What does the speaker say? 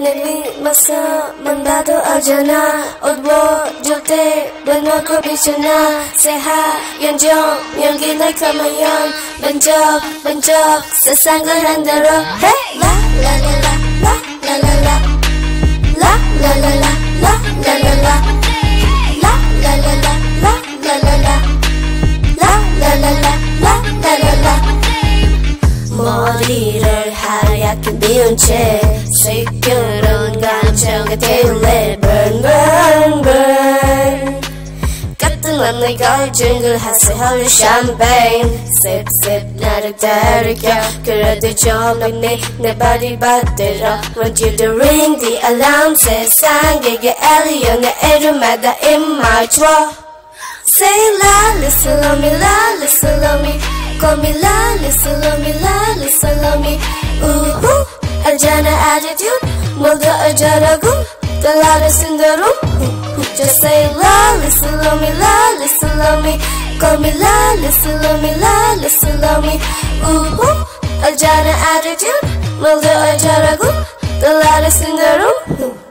내위마서만 봐도 알잖아 옷 벗을 때 눈놓고 비춰나 새하얀 조명이 날 감아연 번쩍번쩍 세상을 흔들어 Hey! 라라라라 라라라라 라라라라 라라라라 라라라라 라라라라 라라라라 라라라라 머리를 하얗게 비운 채 시끄러운 감정에 태울래 Burn burn burn 까뜩한 내 걸준 그 하스홀리 샴페인 Sip sip 나를 따르켜 그래도 조명이 내 발이 받들어 Want you to ring the alarm 세상에게 알려 내 이름마다 in my truck Say la listen to me la listen to me Call me la listen to me la listen to me 우후 알잖아 attitude 모두 알자라고 달라를 쓴 대로 Just say la listen to me la listen to me Call me la listen to me la listen to me 우후 알잖아 attitude 모두 알자라고 달라를 쓴 대로